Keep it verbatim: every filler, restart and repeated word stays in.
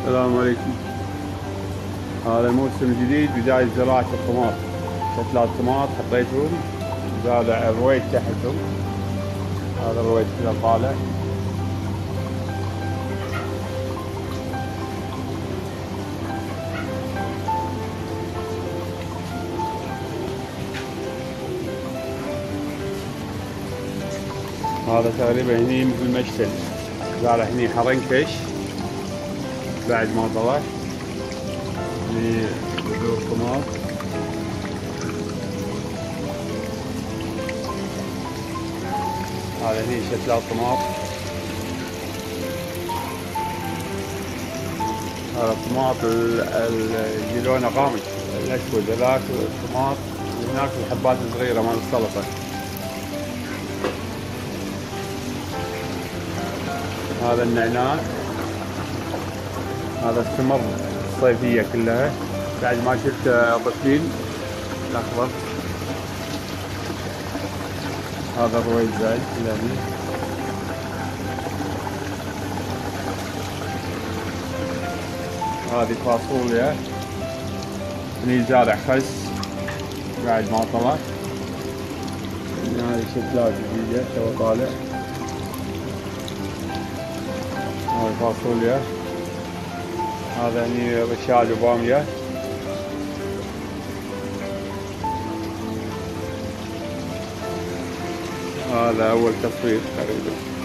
السلام عليكم. هذا الموسم الجديد بداية زراعة الطماط. ثلاث طماط حطيتهم، زارع الرويد تحتهم. هذا الرويد كذا طالع. هذا تقريبا هني مثل مشتل، زارع هني حرنكش بعد ما طلع. هني بذور طماط. هذا هني شتلات طماط. هذا الطماط اللي لونه غامق الاسود، هذاك الطماط هناك الحبات الصغيرة مال السلطة. هذا النعناع، هذا الثمر الصيفية كلها بعد ما شلت الطفيل الأخضر. هذا الرويد زايد كله. هذه فاصوليا، هني زارع خس بعد ما طلع. هذه شتلات جديدة تو طالع. هذه فاصوليا. هذا هني رشاد وبامية. هذا أول تصوير تقريبا.